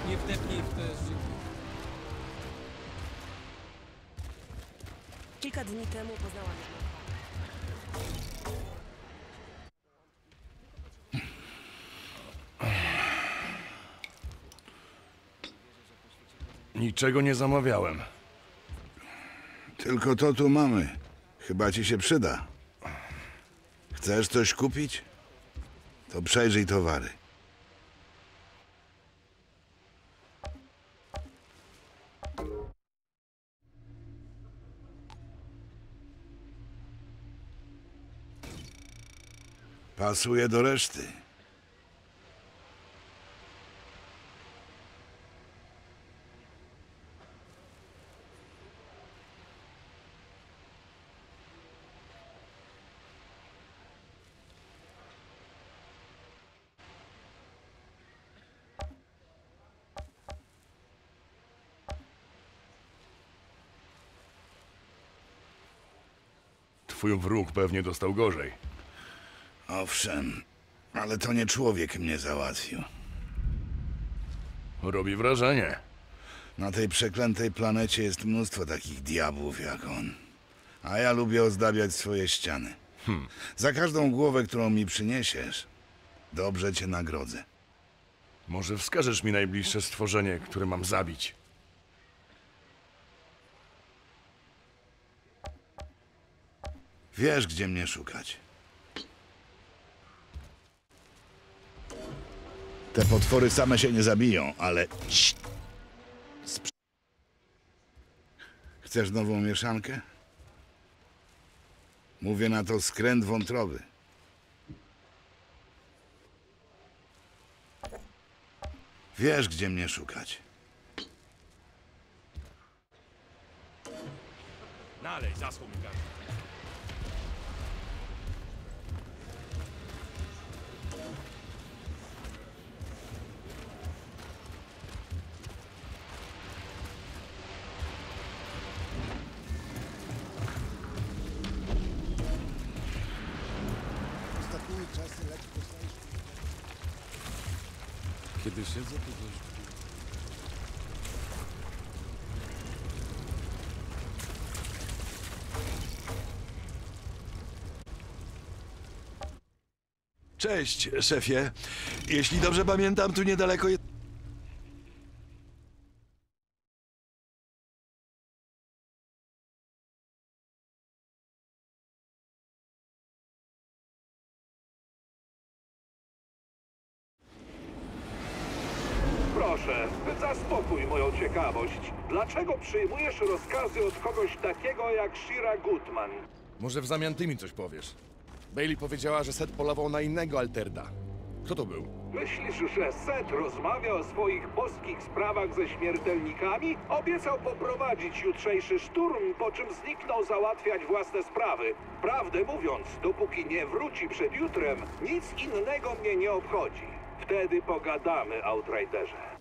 Nie wdepnij w te życie. Kilka dni temu poznałam jedną. Niczego nie zamawiałem. Tylko to tu mamy. Chyba ci się przyda. Chcesz coś kupić? To przejrzyj towary. Pasuje do reszty. Twój wróg pewnie dostał gorzej. Owszem, ale to nie człowiek mnie załatwił. Robi wrażenie. Na tej przeklętej planecie jest mnóstwo takich diabłów jak on. A ja lubię ozdabiać swoje ściany. Za każdą głowę, którą mi przyniesiesz, dobrze cię nagrodzę. Może wskażesz mi najbliższe stworzenie, które mam zabić? Wiesz, gdzie mnie szukać. Te potwory same się nie zabiją, ale... Cii. Chcesz nową mieszankę? Mówię na to skręt wątroby. Wiesz, gdzie mnie szukać. Nalej, zaschł mi gardło. Ostatnimi czasy lekko znajdziesz. Kiedy siedzę, to dość... Cześć, szefie. Jeśli dobrze pamiętam, tu niedaleko jest... Proszę, zaspokój moją ciekawość. Dlaczego przyjmujesz rozkazy od kogoś takiego jak Shira Goodman? Może w zamian ty mi coś powiesz. Bailey powiedziała, że Seth polował na innego Alterda. Kto to był? Myślisz, że Seth rozmawia o swoich boskich sprawach ze śmiertelnikami? Obiecał poprowadzić jutrzejszy szturm, po czym zniknął załatwiać własne sprawy. Prawdę mówiąc, dopóki nie wróci przed jutrem, nic innego mnie nie obchodzi. Wtedy pogadamy, Outriderze.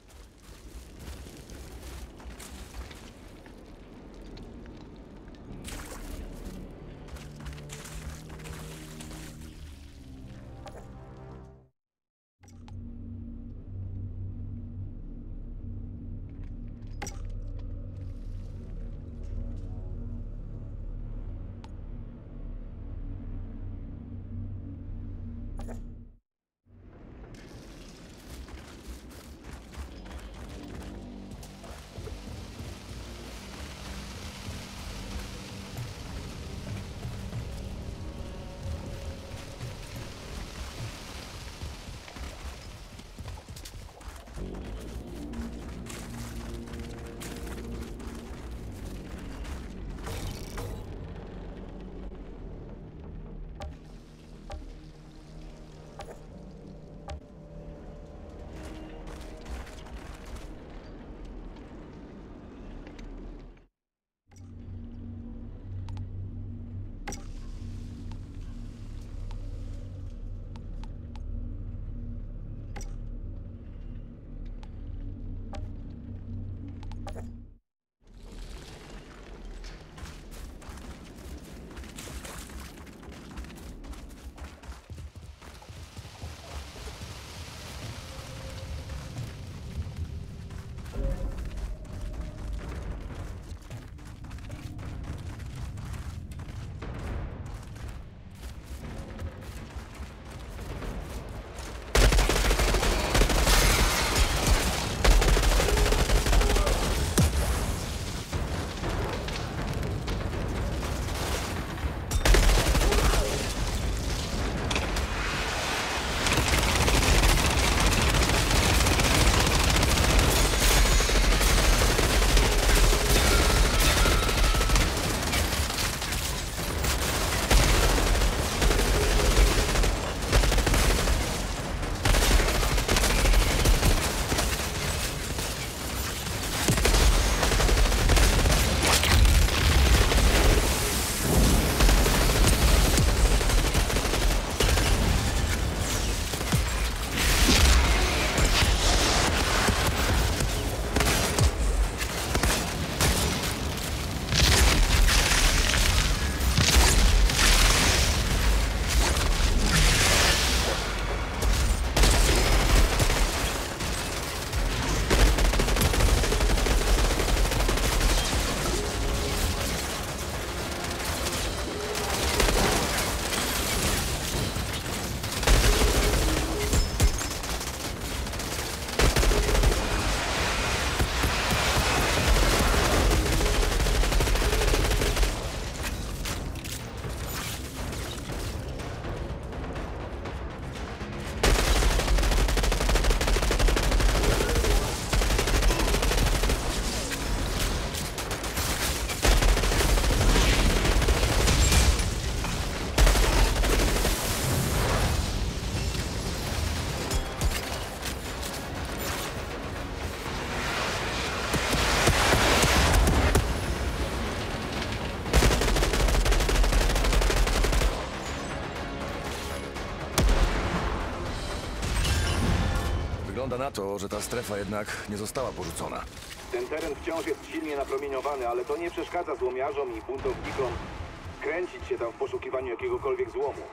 Wygląda na to, że ta strefa jednak nie została porzucona. Ten teren wciąż jest silnie napromieniowany, ale to nie przeszkadza złomiarzom i buntownikom kręcić się tam w poszukiwaniu jakiegokolwiek złomu.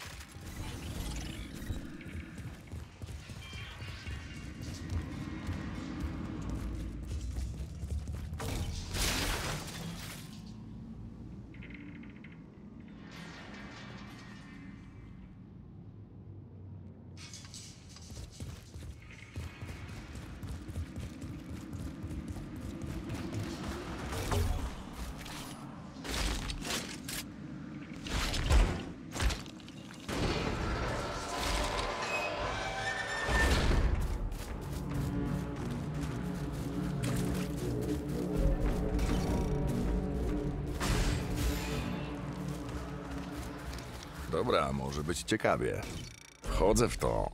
Dobra, może być ciekawie. Wchodzę w to.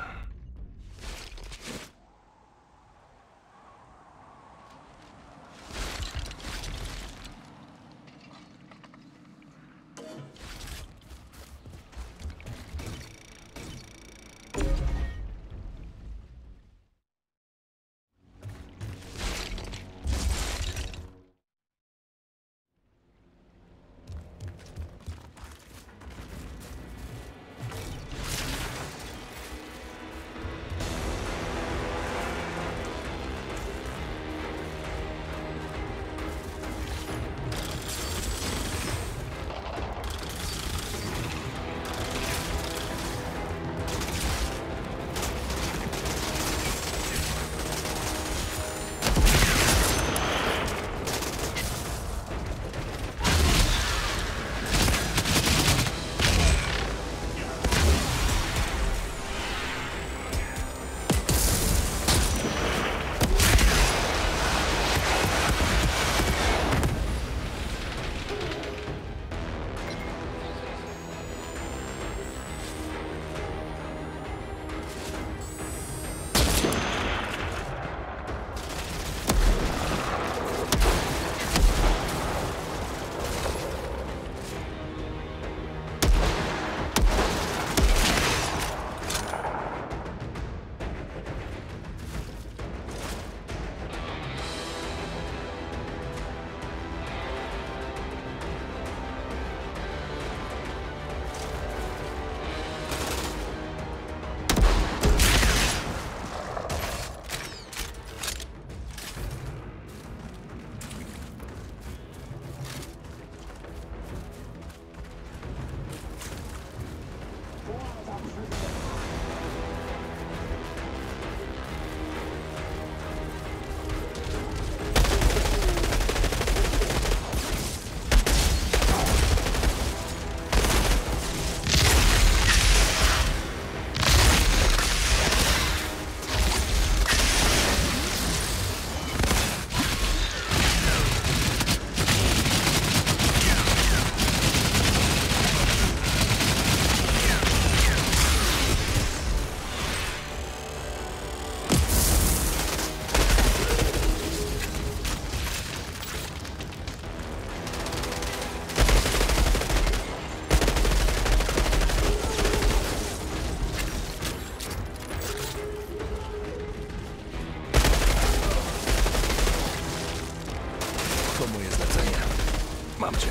Mam cię.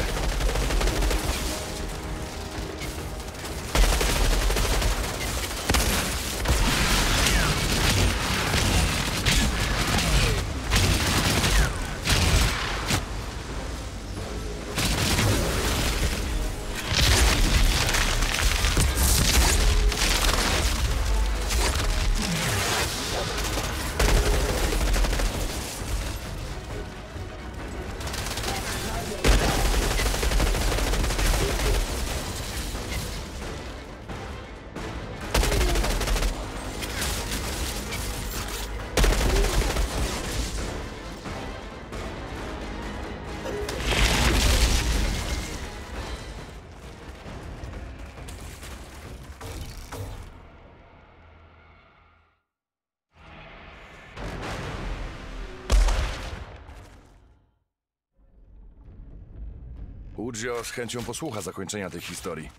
Udzio z chęcią posłucha zakończenia tej historii.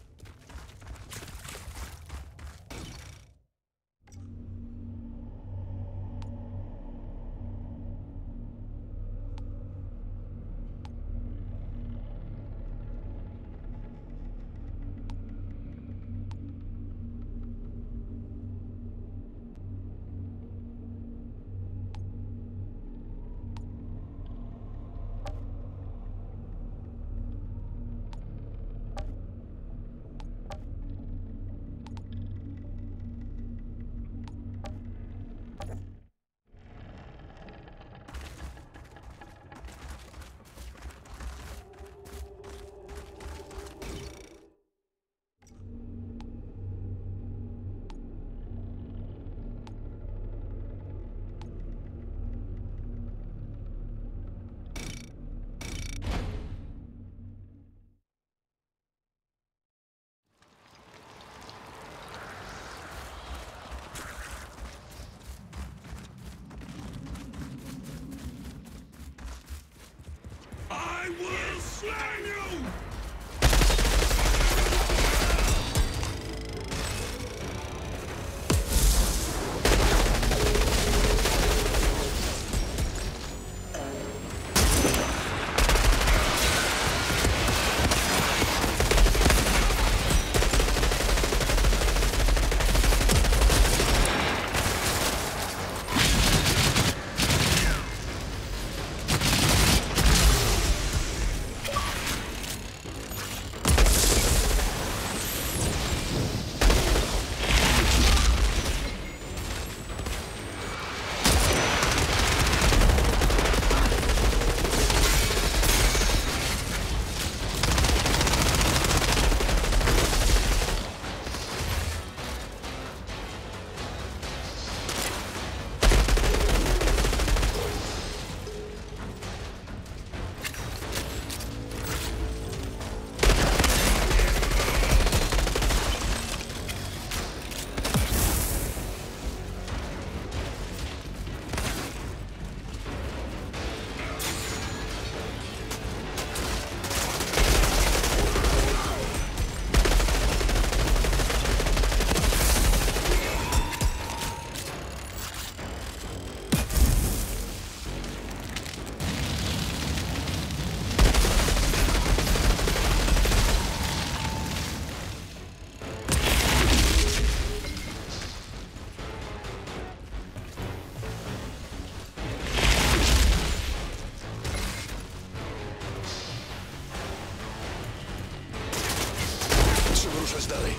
Trzeba ruszać dalej.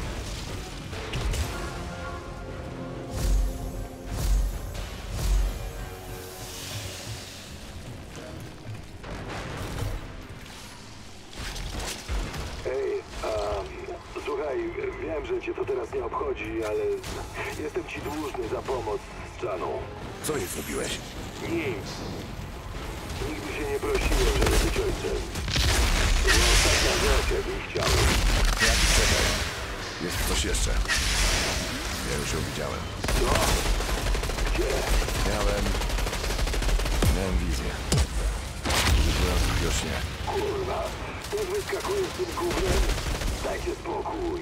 Ej, słuchaj, wiem, że cię to teraz nie obchodzi, ale jestem ci dłużny za pomoc z Janą. Co jej zrobiłeś? Nic. Nigdy się nie prosiłem, żeby być ojcem. To była ostatnia rzecz, jaką chciałem. Jaki cel? Jest ktoś jeszcze. Ja już ją widziałem. Co? Gdzie? Miałem wizję. Byłem w wiośnie. Kurwa, też wyskakujesz z tym gównem? Dajcie spokój.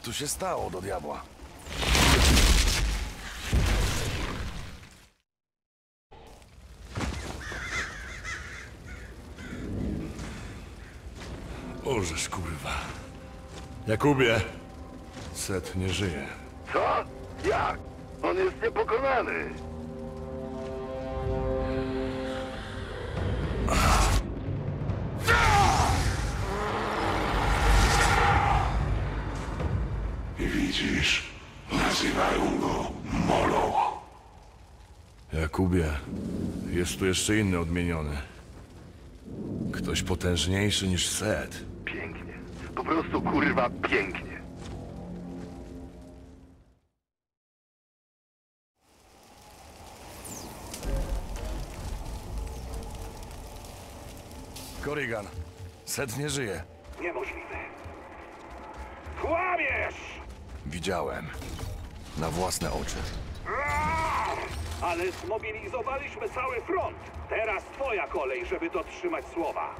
tu się stało do diabła? Bożeż, kurwa. Jakubie! Set nie żyje. Co? Jak? On jest niepokonany. Widzisz? Nazywają go Moloch. Jakubie, jest tu jeszcze inny odmieniony. Ktoś potężniejszy niż Set. Pięknie. Po prostu kurwa pięknie. Korrigan, Set nie żyje. Niemożliwe. Kłamiesz! Widziałem. Na własne oczy. Ale zmobilizowaliśmy cały front. Teraz twoja kolej, żeby dotrzymać słowa.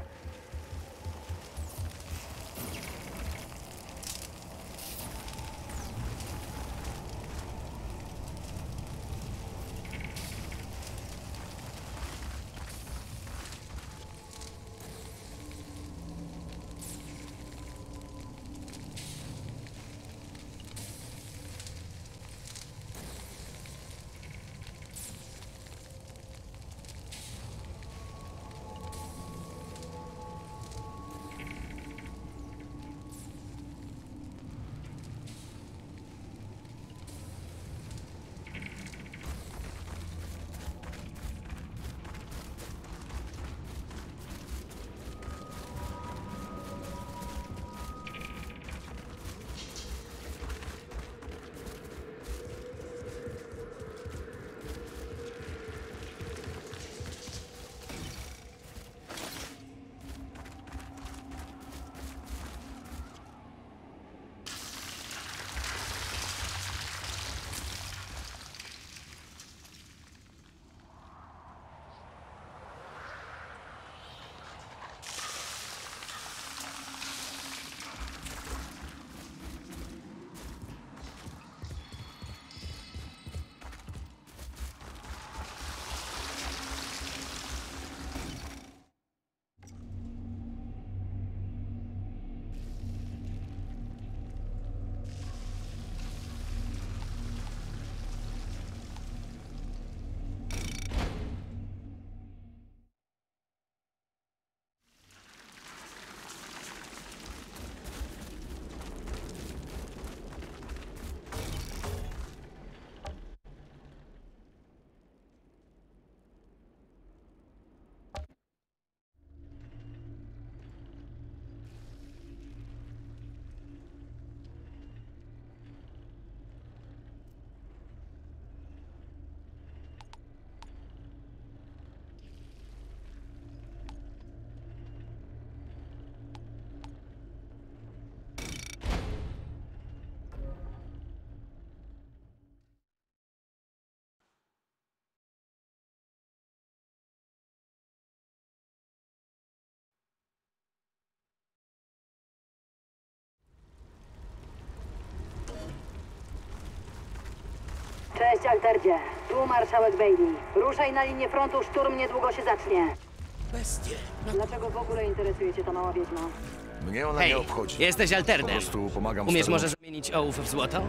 Cześć, Alterdzie. Tu marszałek Bailey. Ruszaj na linię frontu, szturm niedługo się zacznie. Bestie. Dlaczego w ogóle interesuje cię ta mała wiedźma? Mnie ona Hej, nie obchodzi. jesteś Po alternem. prostu pomagam Umiesz staremu. może zamienić ołów w złoto?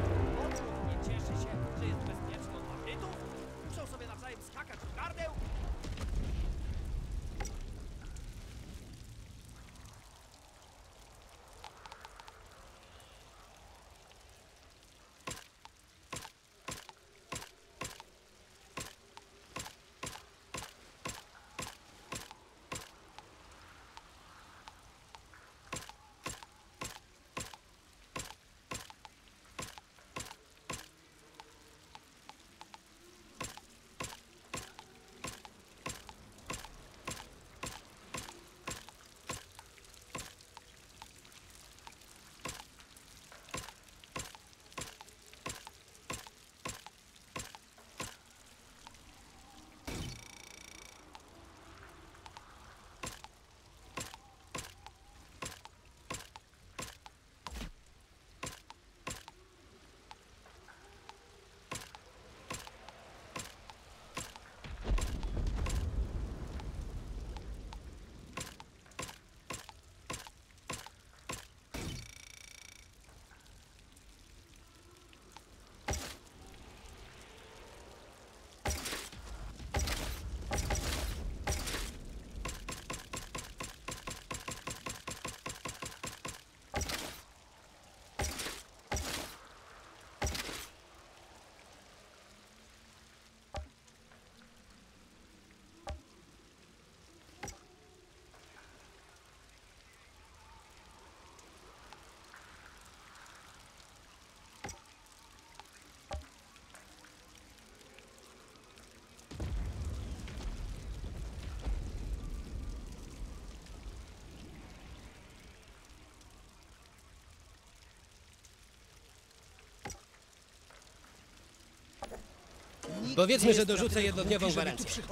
Powiedzmy, że dorzucę jednodniową gwarancję.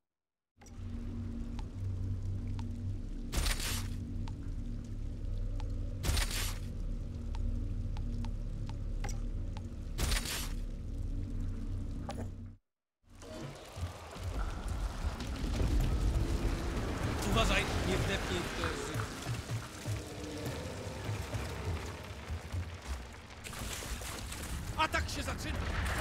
Uważaj, nie wdepnij w te życie. Atak się zaczyna!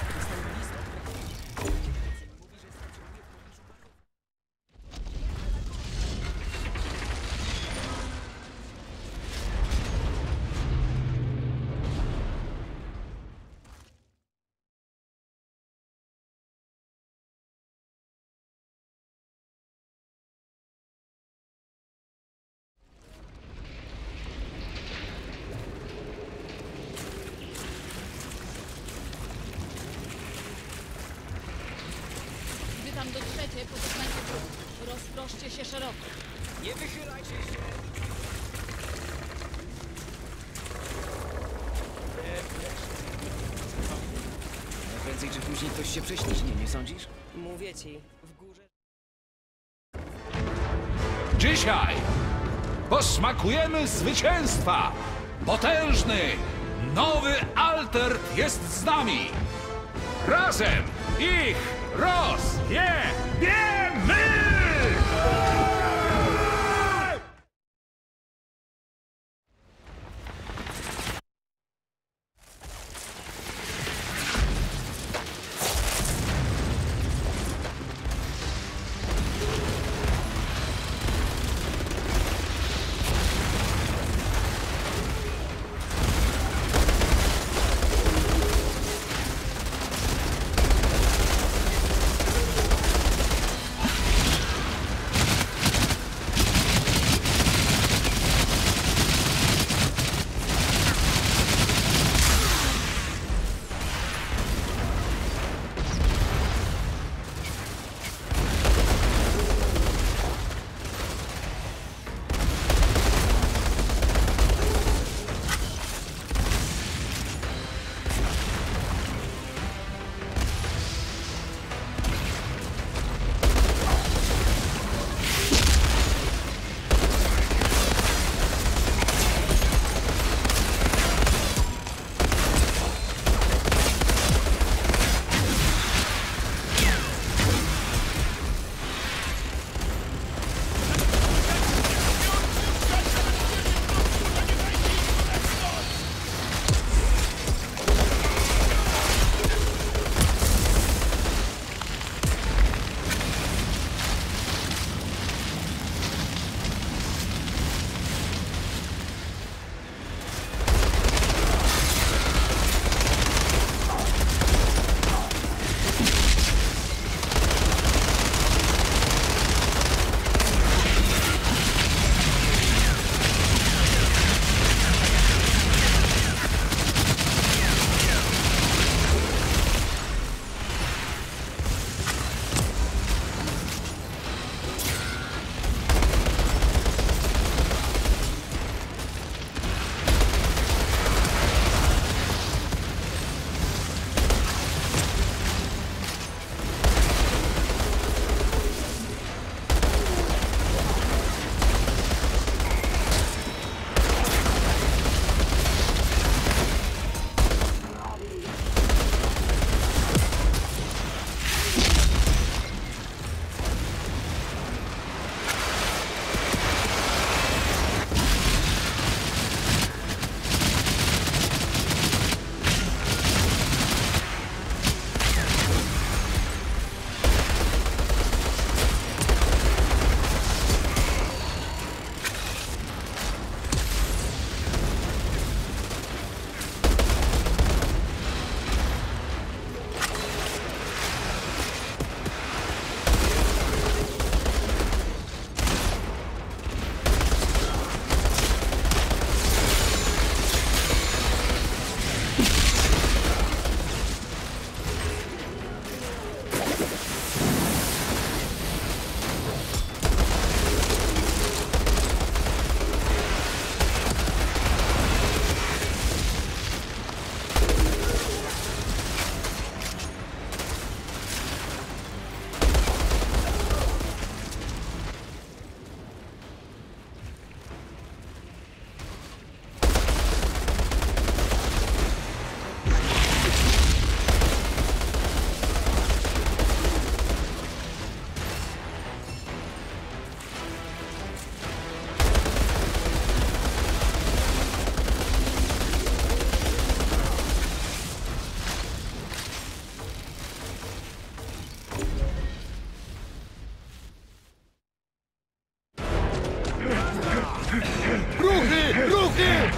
Gdy tam dotrzecie, pozostańcie tu. Rozproszcie się szeroko. Nie wychylajcie się! Prędzej czy później ktoś się prześliźnie, nie sądzisz? Mówię ci, w górze... Dzisiaj posmakujemy zwycięstwa! Potężny, nowy Altert jest z nami! Razem ich rozjebiemy! Ruchy! Ruchy!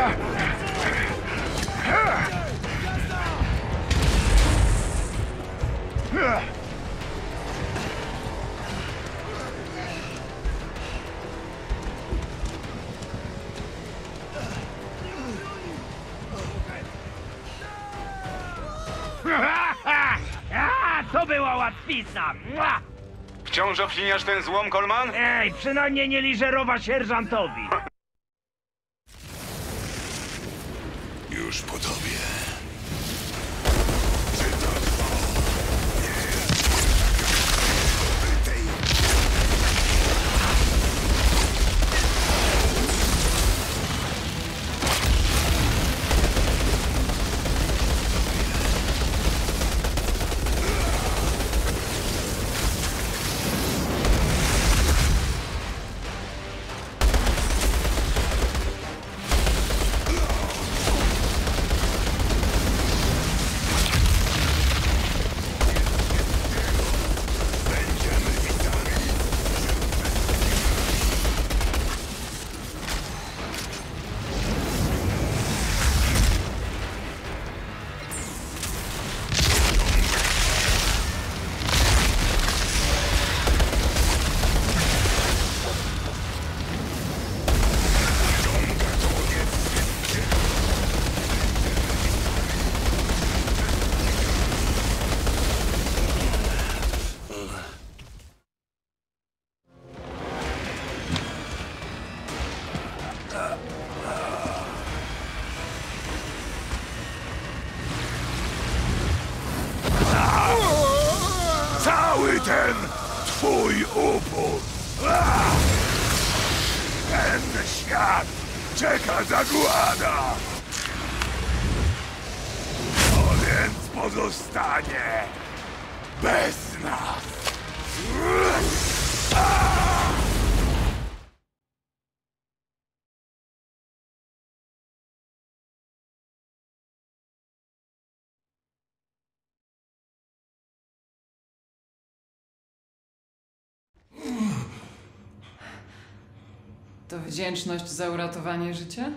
To była łatwizna! Mua! Wciąż obwiniasz ten złom, Coleman? Ej, przynajmniej nie liżerowa sierżantowi. Już po tobie. Cały ten twój upór! Ten świat czeka zagłada! To więc pozostanie bez nas! To wdzięczność za uratowanie życia?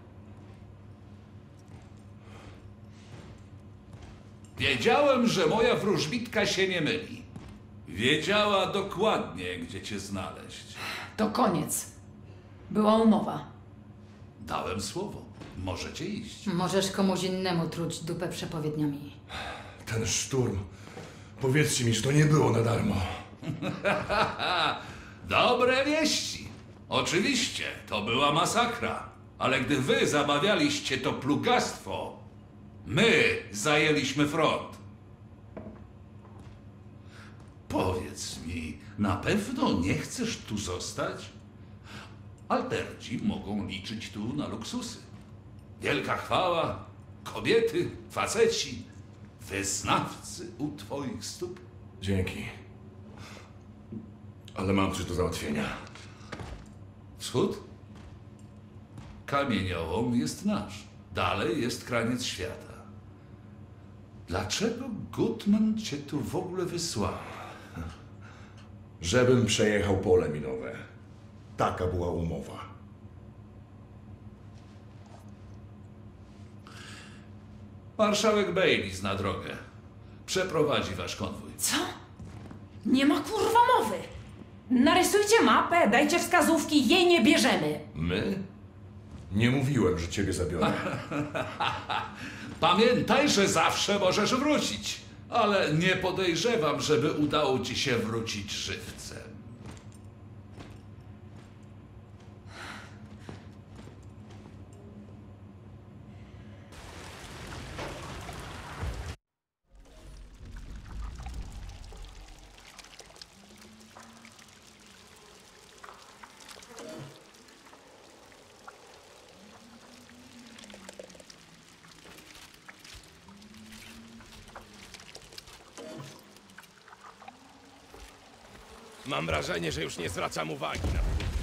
Wiedziałem, że moja wróżbitka się nie myli. Wiedziała dokładnie, gdzie cię znaleźć. To koniec. Była umowa. Dałem słowo. Możecie iść. Możesz komuś innemu truć dupę przepowiedniami. Ten szturm. Powiedzcie mi, że to nie było na darmo. Dobre wieści. Oczywiście, to była masakra. Ale gdy wy zabawialiście to plugastwo, my zajęliśmy front. Powiedz mi, na pewno nie chcesz tu zostać? Alterci mogą liczyć tu na luksusy. Wielka chwała, kobiety, faceci, wyznawcy u twoich stóp. Dzięki. Ale mam coś do załatwienia. Wschód? Kamieniołom jest nasz. Dalej jest kraniec świata. Dlaczego Gutman cię tu w ogóle wysłał? Żebym przejechał pole minowe. Taka była umowa. Marszałek Bailey zna drogę. Przeprowadzi wasz konwój. Co? Nie ma kurwa mowy! Narysujcie mapę, dajcie wskazówki, jej nie bierzemy! My? Nie mówiłem, że ciebie zabiorę. Pamiętaj, że zawsze możesz wrócić. Ale nie podejrzewam, żeby udało ci się wrócić żywcem. Mam wrażenie, że już nie zwracam uwagi na to.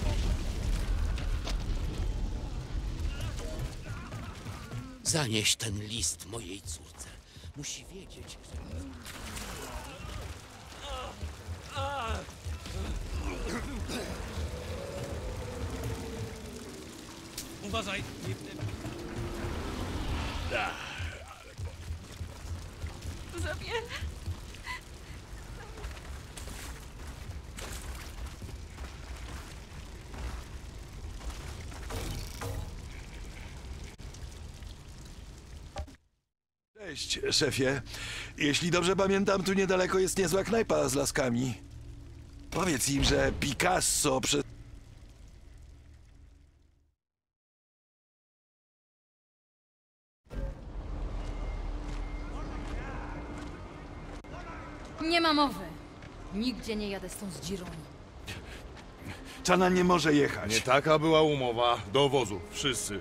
Zanieś ten list mojej córce. Musi wiedzieć, że... Uważaj! Nie Za wiele. Cześć, szefie. Jeśli dobrze pamiętam, tu niedaleko jest niezła knajpa z laskami. Powiedz im, że Picasso przez... Nie ma mowy. Nigdzie nie jadę z tą zdzirą. Czana nie może jechać. Nie taka była umowa. Do wozu. Wszyscy.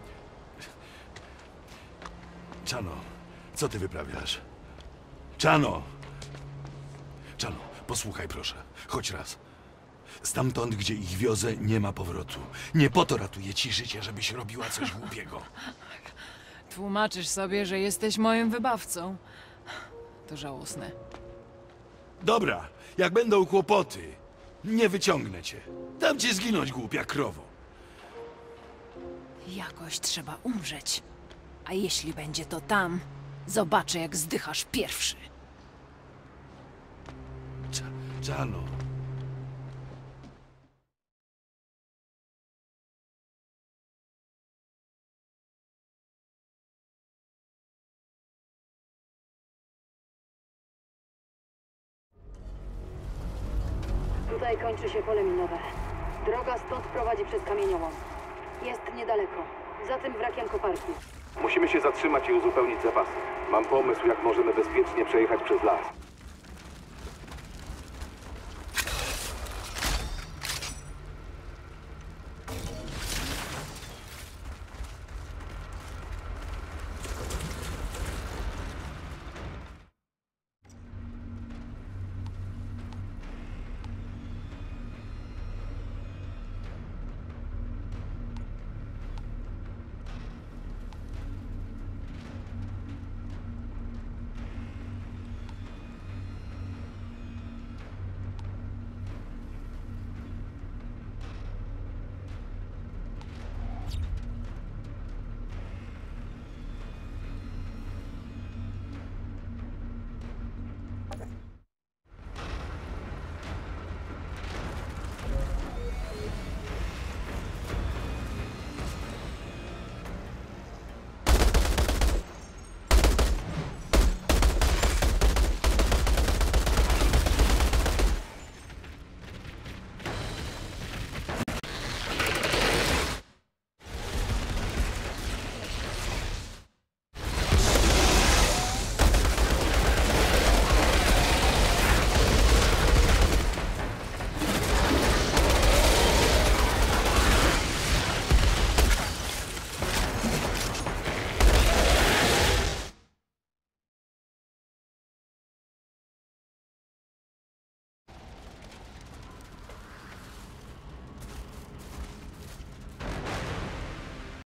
Czano, co ty wyprawiasz? Czano! Czano, posłuchaj proszę. Chodź raz. Stamtąd, gdzie ich wiozę, nie ma powrotu. Nie po to ratuję ci życie, żebyś robiła coś głupiego. Tłumaczysz sobie, że jesteś moim wybawcą. To żałosne. Dobra, jak będą kłopoty, nie wyciągnę cię. Dam cię zginąć, głupia krowo. Jakoś trzeba umrzeć. A jeśli będzie to tam, zobaczę, jak zdychasz pierwszy. Czano. Tutaj kończy się pole minowe. Droga stąd prowadzi przez kamieniołom. Jest niedaleko. Za tym wrakiem koparki. Musimy się zatrzymać i uzupełnić zapasy. Mam pomysł, jak możemy bezpiecznie przejechać przez las.